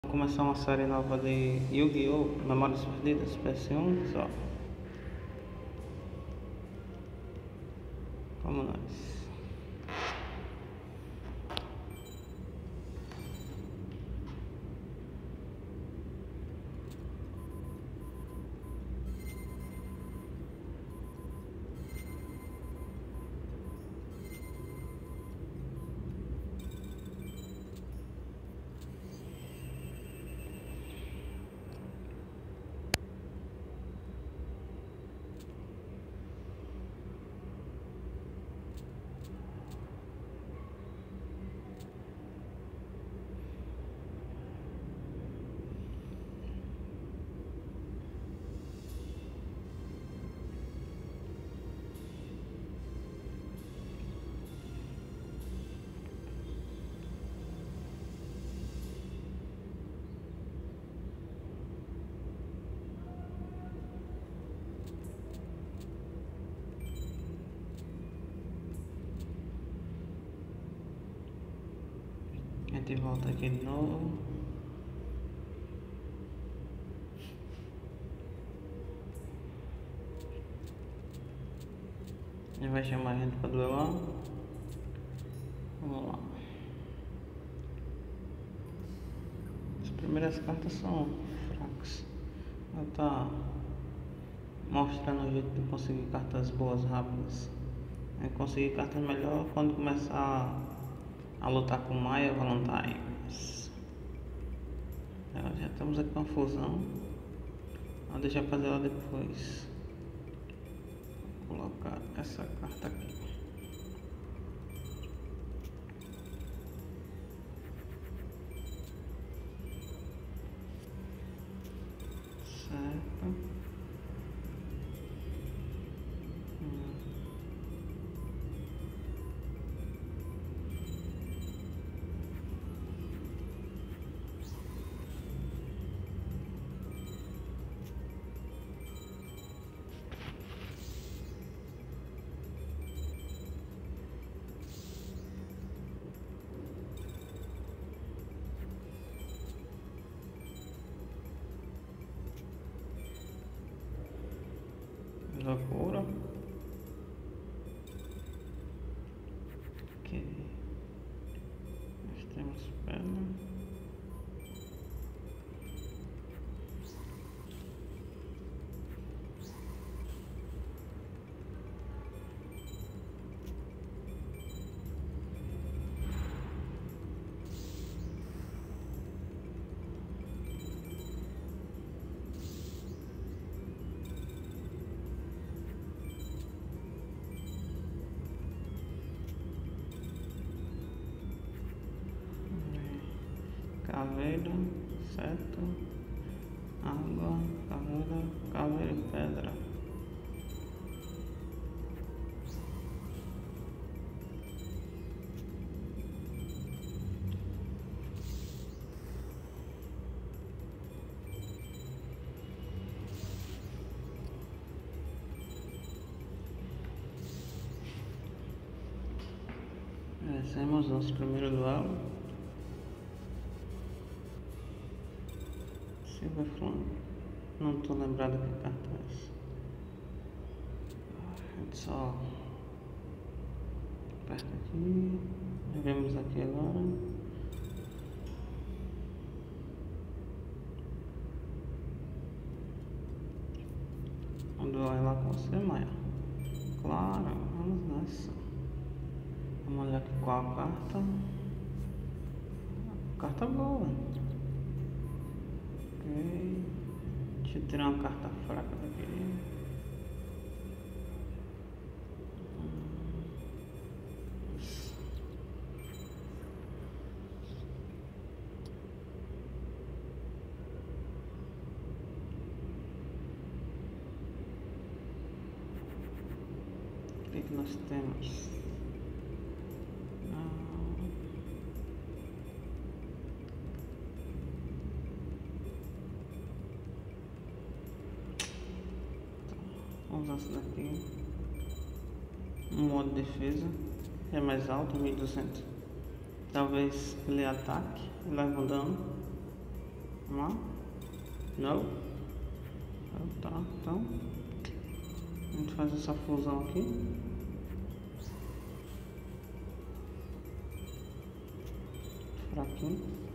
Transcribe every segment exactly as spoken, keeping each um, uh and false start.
Começar uma série nova de Yu-Gi-Oh! Memórias Perdidas, P S um, só. Vamos nós. A gente volta aqui de novo. Ele vai chamar a gente para duelar. Vamos lá. As primeiras cartas são fracas. Ela tá mostrando o jeito de conseguir cartas boas rápidas. É conseguir cartas melhor quando começar a lutar com Maya Valentines. Já estamos aqui com a fusão. Vou deixar fazer ela depois. Vou colocar essa carta aqui. Certo. Loucura. Ok. Nós temos pedra. Caveira, certo? Água, caveira, caveira e pedra. Vencemos nosso primeiro duelo. Silverflame. Não estou lembrado que carta é essa. A gente só aperta aqui. Vemos aqui agora. Vamos duelar lá com você, Maia. Claro, vamos nessa. Vamos olhar aqui qual a carta. Carta boa. Ok. Deixa eu tirar uma carta fraca daqui. O que que nós temos? Vamos usar essa daqui. Um modo de defesa. É mais alto, mil e duzentos. Talvez ele ataque e leve um dano. Não? Não? Tá, então a gente faz essa fusão aqui. Fraquinho.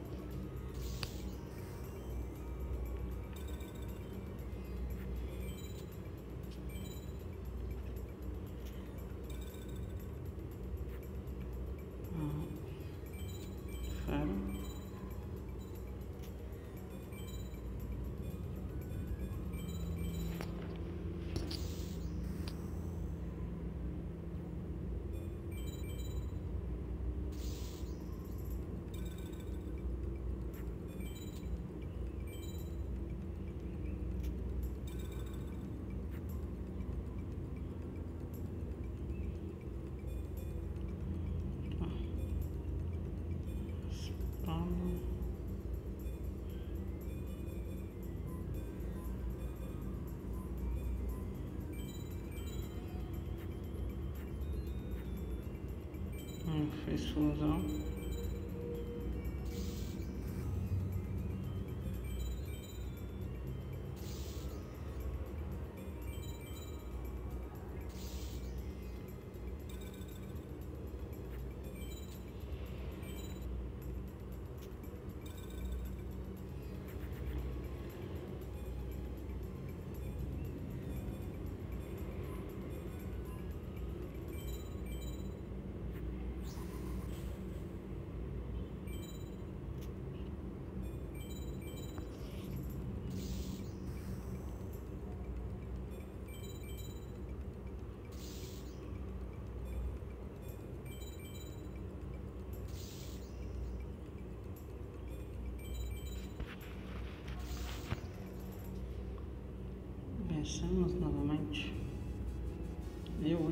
Hum, fez fusão. Vencemos novamente. Eu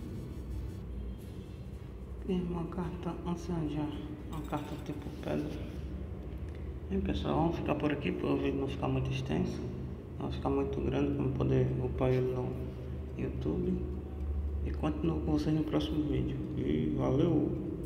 e uma carta anciã, uma carta tipo pedra. Bem pessoal, vamos ficar por aqui para o vídeo não ficar muito extenso, não ficar muito grande para poder upar ele no YouTube. E continuo com vocês no próximo vídeo. E valeu!